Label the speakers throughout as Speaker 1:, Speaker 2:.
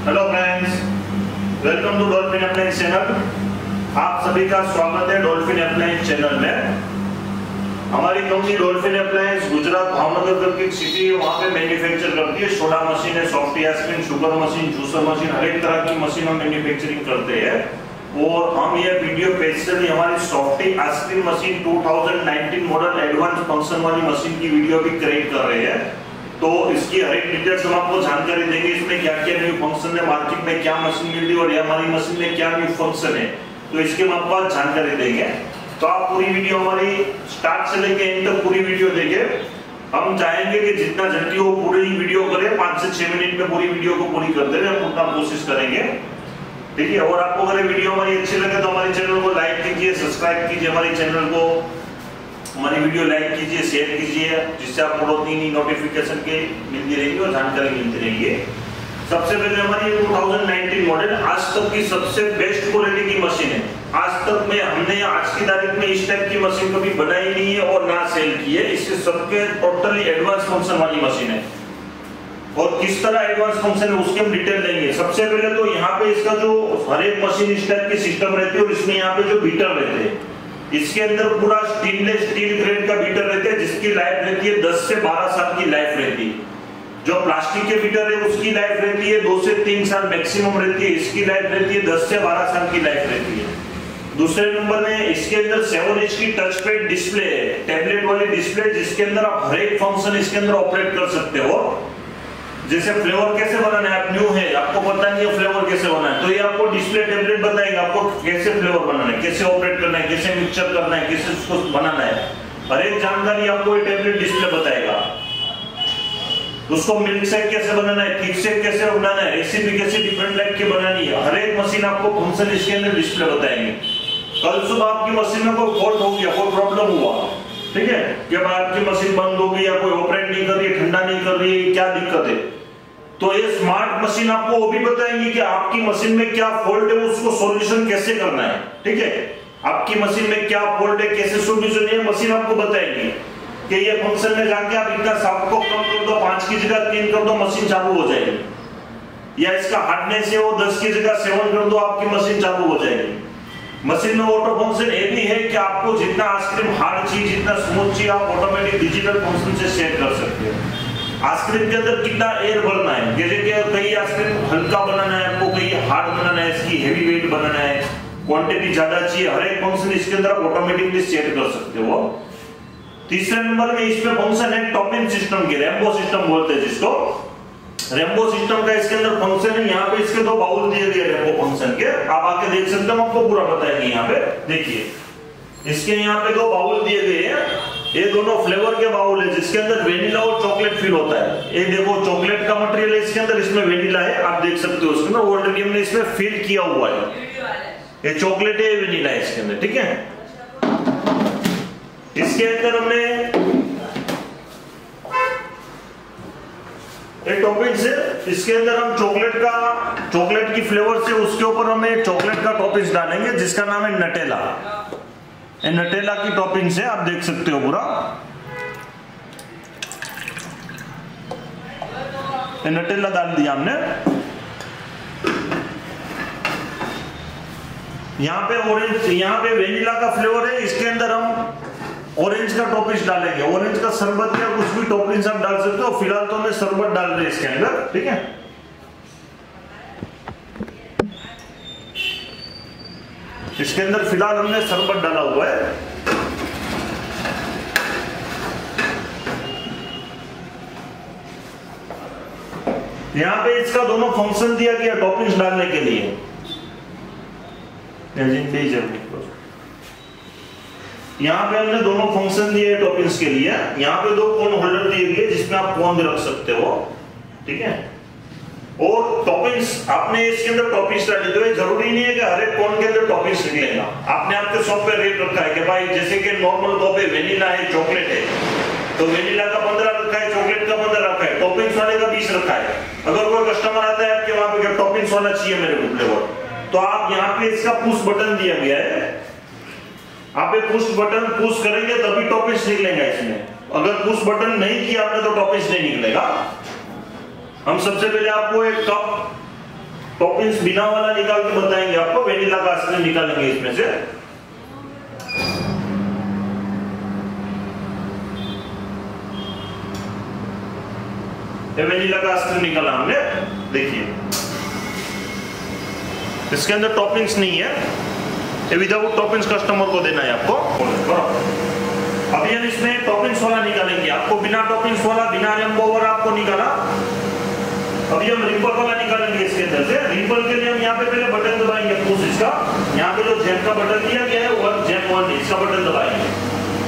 Speaker 1: Hello friends, welcome to Dolphin appliance channel. आप सभी का स्वागत है डॉल्फिन अप्लायंस चैनल में। हमारी company Dolphin appliance Gujarat Bhavnagar करके सिटी है, वहां पे मैन्युफैक्चर करती है। सोडा मशीन है, softy ice cream, sugar machine, juicer machine, हर एक तरह की मशीन हम मैन्युफैक्चरिंग करते हैं। और हम ये वीडियो स्पेशली हमारी softy ice cream machine 2019 model advance function वाली मशीन की वीडियो भी क्रिएट कर रहे हैं। तो इसकी हर एक डिटेल्स हम आपको जानकारी देंगे। इसमें क्या क्या न्यू फंक्शन है, मार्केट में क्या मशीन मिल रही है और ये हमारी मशीन में क्या न्यू फंक्शन है, तो इसके हम आपको जानकारी देंगे। तो आप पूरी वीडियो हमारी स्टार्ट से लेके एंड तक पूरी वीडियो देखिए। हम चाहेंगे कि जितना जल्दी हो पूरी वीडियो करें, 5 से 6 मिनट में पूरी वीडियो को पूरी कर दें, हम उतना कोशिश करेंगे। ठीक है। और आपको अगर वीडियो हमारी अच्छी लगे तो हमारे चैनल को लाइक कीजिए, सब्सक्राइब कीजिए, हमारे चैनल को, हमारी वीडियो लाइक कीजिए, शेयर कीजिए, जिससे आपको नई नोटिफिकेशन के मिलती रहेगी और जानकारी मिलती रहेगी। सबसे पहले हमारी 2019 मॉडल आज तक की सबसे बेस्ट क्वालिटी की मशीन है। आज तक में हमने आज की तारीख में इस टाइप की मशीन कभी बनाई नहीं है और ना सेल की है। इससे सबके टोटली एडवांस फंक्शन वाली मशीन है। और किस तरह एडवांस फंक्शन है उसके हम डिटेल लेंगे। सबसे पहले तो यहाँ पे इसका जो हर एक मशीन इस टाइप की सिस्टम रहती है और इसमें यहाँ पे जो बीटर रहते हैं, इसके अंदर पूरा स्टेनलेस स्टील ग्रेड का बीटर रहता है, जिसकी लाइफ रहती है 10 से 12 साल की लाइफ रहती है। जो प्लास्टिक के बीटर है उसकी लाइफ रहती है 2 से 3 साल मैक्सिमम रहती है। इसकी लाइफ रहती है 10 से 12 साल की लाइफ रहती है। दूसरे नंबर में इसके अंदर 7 इंच की टच पैड डिस्प्ले है, टैबलेट वाली डिस्प्ले, जिसके अंदर आप हर एक फंक्शन इसके अंदर ऑपरेट कर सकते हो। जैसे फ्लेवर कैसे बनाना है, आप न्यू है, आपको पता नहीं है फ्लेवर कैसे बनाना है, तो ये आपको डिस्प्ले टैबलेट बताएगा आपको कैसे फ्लेवर बनाना है, कैसे ऑपरेट करना है, कैसे मिक्सचर करना है, कैसे उसको बनाना है। हर एक जानकारी आपको ये टैबलेट डिस्प्ले बताएगा। उसको मिल्क शेक कैसे बनाना है, थिक शेक कैसे बनाना है, रेसिपी कैसे डिफरेंट टाइप की बनानी है, हर एक मशीन आपको फंक्शन इसके अंदर डिस्प्ले बताएंगे। कल सुबह आपकी मशीन में कोई फॉल्ट हो गया, कोई प्रॉब्लम हुआ, ठीक है, कि आपकी मशीन बंद हो गई या कोई ऑपरेट नहीं कर रही है, ठंडा नहीं कर रही है, क्या दिक्कत है, तो ये स्मार्ट मशीन आपको वो भी बताएंगी कि आपकी मशीन में क्या फॉल्ट है, उसको सॉल्यूशन कैसे करना है। ठीक है, आपकी मशीन में क्या फॉल्ट है, कैसे सॉल्यूशन है, मशीन आपको बताएगी कि ये फंक्शन में जाके आप इतना साफ को कम कर दो, 5 की जगह 3 कर दो, मशीन चालू हो जाएगी। या इसका हार्डनेस है वो 10 की जगह 7 कर दो, आपकी मशीन चालू हो जाएगी। मशीन में ऑटो फंक्शन ये भी है कि आपको जितना आइसक्रीम हार्ड चाहिए, जितना स्मूथ चाहिए, आप ऑटोमेटिक डिजिटल फंक्शन से सेट कर सकते हो। आइसक्रीम के अंदर कितना एयर भरना है, जैसे कि कई आइसक्रीम हल्का बनाना है आपको, कई हार्ड बनाना है, इसकी हेवी वेट बनाना है, क्वांटिटी ज्यादा चाहिए, हर एक फंक्शन इसके अंदर आप ऑटोमेटिकली सेट कर सकते हो। तीसरे नंबर में इसमें फंक्शन है टॉपिंग सिस्टम के, रेम्बो सिस्टम बोलते हैं जिसको। रेम्बो सिस्टम का इसके अंदर फंक्शन है, यहाँ पे इसके 2 बाउल दिए गए रेम्बो फंक्शन के, आप आके देख सकते हो, आपको पूरा बताएंगे। यहाँ पे देखिए, इसके यहाँ पे 2 बाउल दिए गए हैं, ये दोनों फ्लेवर के बाउल है, जिसके अंदर वेनिला और चॉकलेट फील होता है। ये देखो चॉकलेट का मटेरियल है इसके अंदर, इसमें वेनिला है, आप देख सकते हो इसके अंदर ऑलरेडी हमने इसमें फिल किया हुआ है। ये चॉकलेट है, वेनिला है इसके अंदर, ठीक है। इसके अंदर हमने एक टॉपिंग से, इसके अंदर हम चॉकलेट की फ्लेवर से उसके ऊपर हमें चॉकलेट का टॉपिंग डालेंगे, जिसका नाम है नटेला। नटेला की टॉपिंग से आप देख सकते हो पूरा नटेला डाल दिया हमने। यहाँ पे ऑरेंज, यहाँ पे वेनिला का फ्लेवर है, इसके अंदर हम ऑरेंज का टॉपिंग डालेंगे। ऑरेंज का शरबत या कुछ भी टॉपिंग आप डाल सकते हो, फिलहाल तो हमें शरबत डाल रहे हैं इसके अंदर, ठीक है। इसके अंदर फिलहाल हमने शरबत डाला हुआ है। यहाँ पे इसका दोनों फंक्शन दिया गया टॉपिंग्स डालने के लिए। यहाँ पे हमने दोनों फंक्शन दिए टॉपिंग्स के लिए। यहाँ पे 2 कोन होल्डर दिए गए, जिसमें आप कोन भी रख सकते हो, ठीक है। और टॉपिंग्स आपने इसके अंदर टॉपिंग्स डाले, तो ये जरूरी नहीं है कि हर एक कोन के अंदर टॉपिंग्स निकलेगा। आपने आपके शॉप पे रेट रखा है कि भाई जैसे कि नॉर्मल कप है, वेनिला है, चॉकलेट है, तो वेनिला का 15 रखा है, चॉकलेट का 15 रखा है, टॉपिंग्स वाले का 20 रखा है। अगर कोई कस्टमर आता है आपके वहां पे टॉपिंग्स वाला चाहिए मेरे को फ्लेवर, तो आप यहाँ पे इसका पुश बटन दिया गया है, आप पुश बटन पुश करेंगे तभी टॉपिंग्स निकलेगा इसमें। अगर पुश बटन नहीं किया आपने तो टॉपिंग्स नहीं निकलेगा। हम सबसे पहले आपको एक कप टॉपिंग्स बिना वाला निकाल के बताएंगे आपको, वेनिला का आइसक्रीम निकालेंगे इसमें से। ये वेनिला का आइसक्रीम निकाला हमने, देखिए इसके अंदर टॉपिंग्स नहीं है, ये विदाउट टॉपिंग्स कस्टमर को देना है आपको। अभी हम इसमें टॉपिंग्स वाला निकालेंगे, आपको बिना टॉपिंग्स वाला, बिना रेनबो वाला आपको निकाला। अभी हम रिंपल वाला निकालेंगे इसके अंदर से। रिंपल के लिए हम यहाँ पे पहले बटन दबाएंगे पुश इसका, यहाँ पे जो जेम का बटन दिया गया है 1 जेम 1 इसका बटन दबाएंगे।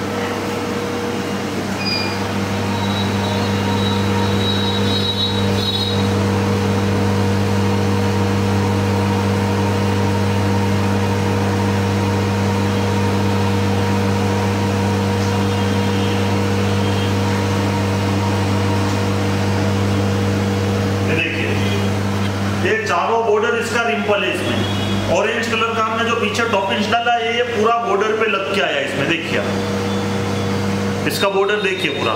Speaker 1: चारों बॉर्डर इसका रिंपल है इसमें। ऑरेंज कलर का हमने जो पीछे टॉपिंग्स डाला है ये पूरा बॉर्डर पे लग के आया इसमें, देखिए इसका बॉर्डर देखिए पूरा,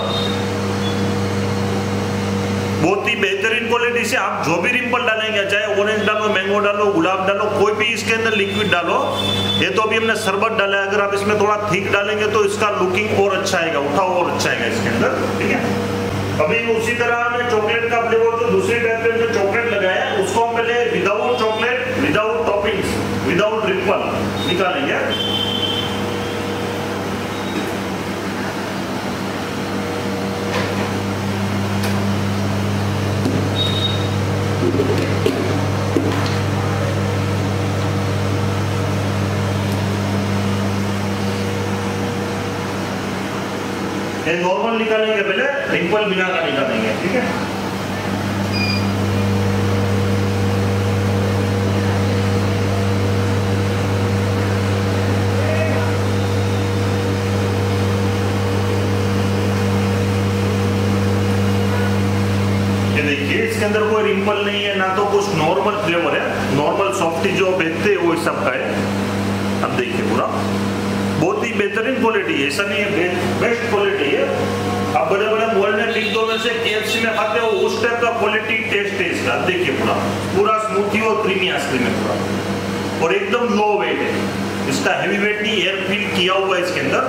Speaker 1: बहुत ही बेहतरीन क्वालिटी से। आप जो भी रिंपल डालेंगे, चाहे ऑरेंज डालो, मैंगो डालो, गुलाब डालो, कोई भी इसके अंदर लिक्विड डालो। ये तो अभी हमने शरबत डाला है, अगर आप इसमें थोड़ा थिक डालेंगे तो इसका लुकिंग और अच्छा आएगा, उठाव और अच्छा आएगा इसके अंदर, ठीक है। अभी उसी तरह हमने चॉकलेट का फ्लेवर जो दूसरी टाइप पे जो चॉकलेट लगाया है उसको हम पहले without chocolate, without toppings, without ripple निकालेंगे। ये नॉर्मल निकालेंगे पहले, रिंपल बिना का निकालेंगे, ठीक है। ये देखिए इसके अंदर कोई रिंपल नहीं है, ना तो कुछ नॉर्मल फ्लेवर है, नॉर्मल सॉफ्टी जो बेचते हैं वो सब का है। अब देखिए पूरा बहुत ही बेहतरीन क्वालिटी है, ऐसा नहीं है, बेस्ट क्वालिटी है। अब बड़े बड़े मॉल में बिग डो में से KFC में खाते हो उस टाइप का क्वालिटी टेस्ट है इसका। देखिए पूरा पूरा स्मूथी और क्रीमी आइसक्रीम है पूरा, और एकदम लो वेट है इसका, हेवी वेट नहीं, एयर फिल किया हुआ है इसके अंदर।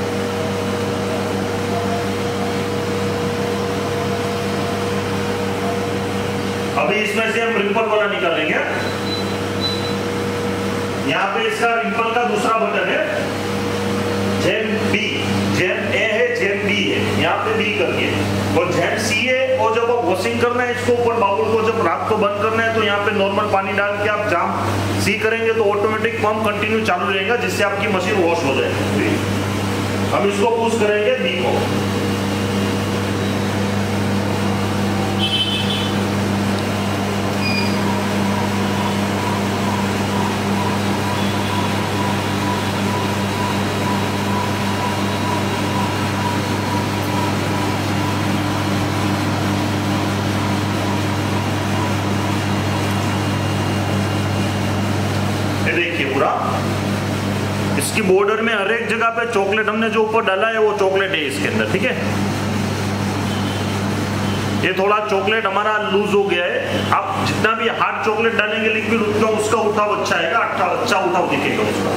Speaker 1: अभी इसमें से हम रिंपल वाला निकालेंगे। यहाँ पे इसका रिंपल का दूसरा बटन है, जेम बी, जेम ए है, जेम बी है, यहाँ पे बी करके, और जेम सी है। और जब आप वॉशिंग करना है इसको ऊपर बाउल को, जब रात को बंद करना है तो यहाँ पे नॉर्मल पानी डाल के आप जाम सी करेंगे तो ऑटोमेटिक पंप कंटिन्यू चालू रहेगा, जिससे आपकी मशीन वॉश हो जाएगी। हम इसको पुश करेंगे बी को। इसकी बॉर्डर में हर एक जगह पे चॉकलेट हमने जो ऊपर डाला है वो चॉकलेट है इसके अंदर, ठीक है। ये थोड़ा चॉकलेट हमारा लूज हो गया है, आप जितना भी हार्ड चॉकलेट डालेंगे लिक्विड उतना उसका उठाव अच्छा आएगा, अच्छा उठाव दिखेगा उसका।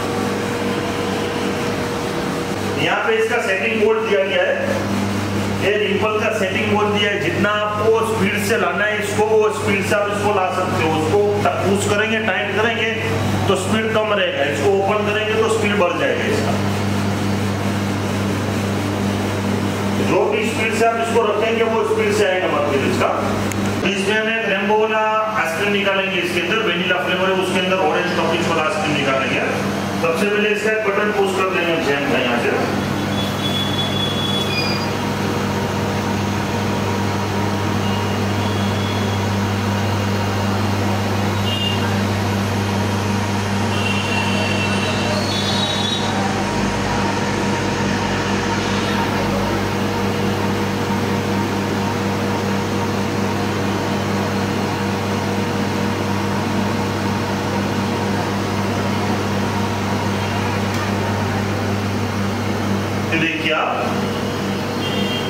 Speaker 1: यहाँ पे इसका सेटिंग बोर्ड दिया गया है, ये रिंपल का सेटिंग बोर्ड दिया है, जितना आपको स्पीड से लाना है इसको वो स्पीड से आप इसको ला सकते हो। उसको पुश करेंगे, टाइट करेंगे तो स्पीड कम रहेगा, इसको ओपन करेंगे तो स्पीड बढ़ जाएगा इसका। जो भी स्पीड से आप इसको रखेंगे वो स्पीड से आएगा मतलब इसका। इसमें हम एक रेनबो वाला आइसक्रीम निकालेंगे, इसके अंदर वेनिला फ्लेवर है, उसके अंदर ऑरेंज टॉपिंग्स वाला आइसक्रीम निकालेंगे। सबसे पहले इसका एक बटन पुश कर देंगे जैम का यहाँ से।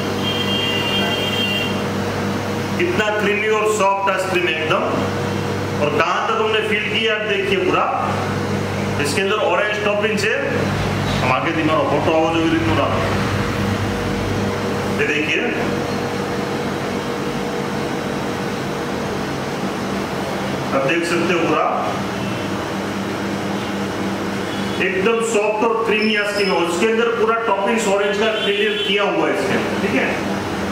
Speaker 1: कितना क्रीमी और सॉफ्ट आइसक्रीम है एकदम। और कहां तक हमने फिल किया आप देखिए पूरा। इसके अंदर ऑरेंज टॉपिंग से हम आगे दिन और फोटो आवाज होगी पूरा ये देखिए। अब देख सकते हो पूरा एकदम सॉफ्ट और क्रीमी स्किन हो। इसके अंदर पूरा टॉपिंग्स ऑरेंज का क्लियर किया हुआ है इसके अंदर, ठीक है।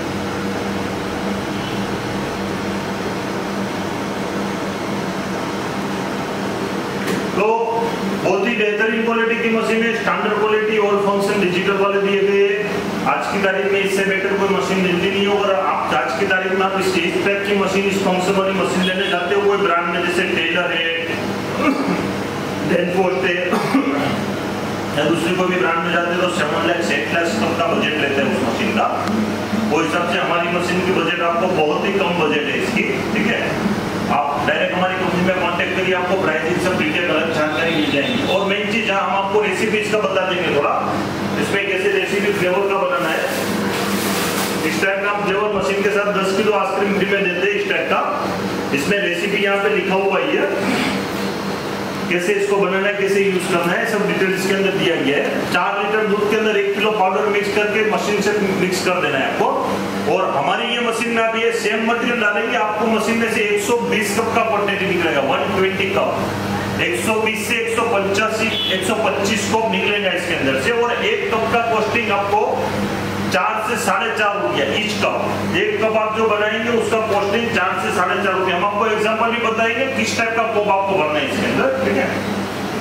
Speaker 1: तो बहुत ही बेहतरीन क्वालिटी की मशीन है, स्टैंडर्ड क्वालिटी और फंक्शन डिजिटल वाले दिए गए हैं। आज की तारीख में इससे बेटर कोई मशीन मिलती नहीं होगा। आप आज की तारीख में आप इस टाइप की मशीन, इस फंक्शन वाली मशीन लेने जाते हो कोई ब्रांड में, जैसे टेलर है, डेनपोस्ट है या दूसरी कोई भी ब्रांड में जाते हैं तो 7 लाख 8 लाख तक का बजट लेते हैं उस मशीन का। वो हिसाब से हमारी मशीन की बजट आपको बहुत ही कम बजट है इसकी, ठीक है। आप डायरेक्ट हमारी कंपनी में कांटेक्ट करिए, आपको प्राइसिंग सब डिटेल अलग जानकारी मिल जाएगी। और मेन चीज जहां हम आपको रेसिपी इसका बता देंगे थोड़ा, इसमें कैसे रेसिपी फ्लेवर का बनाना है। इस टाइप का फ्लेवर मशीन के साथ 10 किलो आइसक्रीम फ्री में देते हैं इस टाइप का। इसमें रेसिपी यहाँ पे लिखा हुआ है, कैसे इसको बनाना है, कैसे यूज करना है, सब डिटेल इसके अंदर दिया गया है। 4 लीटर दूध के अंदर 1 किलो पाउडर मिक्स करके मशीन से मिक्स कर देना है आपको। और हमारी ये मशीन में आप ये सेम मटेरियल डालेंगे, आपको मशीन में से 120 कप का क्वांटिटी निकलेगा, 120 कप। 120 से 125 कप निकलेगा इसके अंदर से। और 1 कप का कॉस्टिंग आपको 4 से 4.5 रुपया ईच कप। 1 कप आप जो बनाएंगे उसका कॉस्टिंग 4 से 4.5 रुपया। हम आपको एग्जांपल भी बताएंगे किस टाइप का कप आपको भरना है इसके अंदर, ठीक है।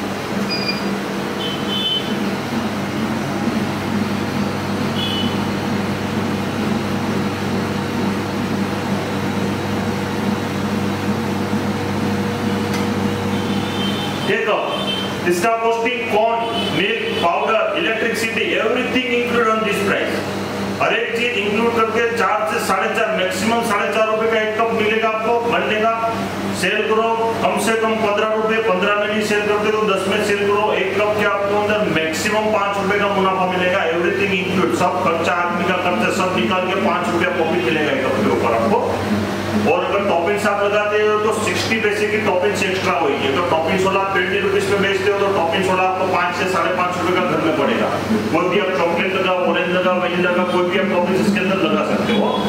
Speaker 1: इसका costing corn, milk, powder, electricity, everything include on this price. हर एक चीज इंक्लूड करके 4 से 4.5, मैक्सिमम 4.5 रुपए का 1 कप मिलेगा आपको बनने का। सेल करो कम से कम 15 रुपए, 15 में नहीं सेल करते तो 10 में सेल करो। 1 कप के आपको अंदर मैक्सिमम 5 रुपए का मुनाफा मिलेगा, एवरीथिंग इंक्लूड, सब खर्चा, आदमी का खर्चा सब निकाल के 5 रुपया प्रॉफिट मिलेगा 1 कप के ऊपर आपको। और अगर टॉपिंग्स आप लगाते हो तो 60 पैसे की टॉपिंग्स एक्स्ट्रा होगी। तो टॉपिंग्स वाला 20 रुपीज में बेचते हो तो टॉपिंग्स वाला आपको 5 से 5.5 रुपए का घर में पड़ेगा। कोई भी आप चॉकलेट लगा, ऑरेंज लगा, वनीला लगा, कोई भी आप टॉपिंग्स इसके अंदर लगा सकते हो।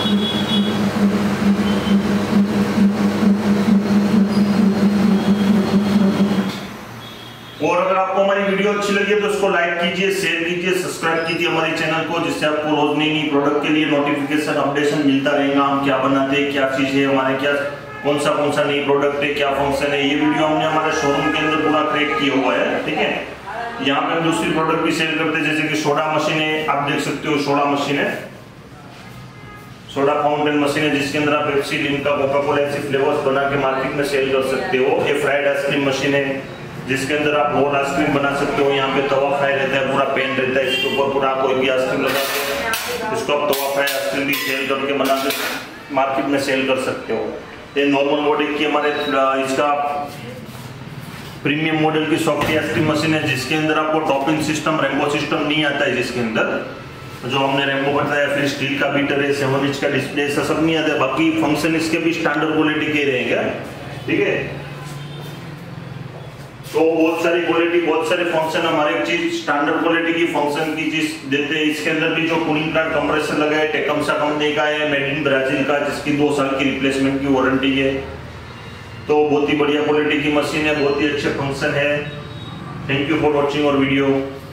Speaker 1: और अगर आपको हमारी वीडियो अच्छी लगी तो इसको लाइक कीजिए, शेयर कीजिए, सब्सक्राइब कीजिए हमारे चैनल को, जिससे आपको रोज नई प्रोडक्ट के लिए नोटिफिकेशन अपडेशन मिलता रहेगा। हम क्या बनाते हैं, क्या चीज है हमारे, क्या कौन सा नई प्रोडक्ट है, क्या फंक्शन है। ये वीडियो हमने हमारे शोरूम के अंदर पूरा क्रिएट किया हुआ है, ठीक है। यहाँ पे हम दूसरी प्रोडक्ट भी सेल करते हैं, जैसे कि सोडा मशीन है, आप देख सकते हो सोडा मशीन है, सोडा फाउंटेन मशीन है, जिसके अंदर आप पेप्सी, लिम्का, कोका कोला ऐसे फ्लेवर्स बना के मार्केट में सेल कर सकते हो। ये फ्राइड आइसक्रीम मशीन है, जिसके अंदर आप रोल आइसक्रीम बना सकते हो। यहाँ पे तवा फ्राई रहता है, पूरा पेन रहता है, इसके ऊपर पूरा कोई भी आइसक्रीम लगा के इसको आप तवा फ्राई आइसक्रीम भी सेल करके बना के मार्केट में सेल कर सकते हो। ये नॉर्मल मॉडल की हमारे इसका प्रीमियम मॉडल की सॉफ्ट आइसक्रीम मशीन है, जिसके अंदर आपको टॉपिंग सिस्टम, रेनबो सिस्टम नहीं आता है। जिसके अंदर जो हमने रेनबो बताया, फिर स्टील का बीटर है, 7 इंच का डिस्प्ले, ऐसा सब नहीं आता है। बाकी फंक्शन इसके भी स्टैंडर्ड क्वालिटी के रहेंगे, ठीक है। तो बहुत सारी क्वालिटी, बहुत सारे फंक्शन, हमारे चीज स्टैंडर्ड क्वालिटी की फंक्शन की चीज देते हैं। इसके अंदर भी जो कूलिंग प्लांट कंप्रेसर लगा है, टेकमसा कंपनी का है, मेड इन ब्राजील का, जिसकी 2 साल की रिप्लेसमेंट की वारंटी है। तो बहुत ही बढ़िया क्वालिटी की मशीन है, बहुत ही अच्छे फंक्शन है। थैंक यू फॉर वॉचिंग और वीडियो।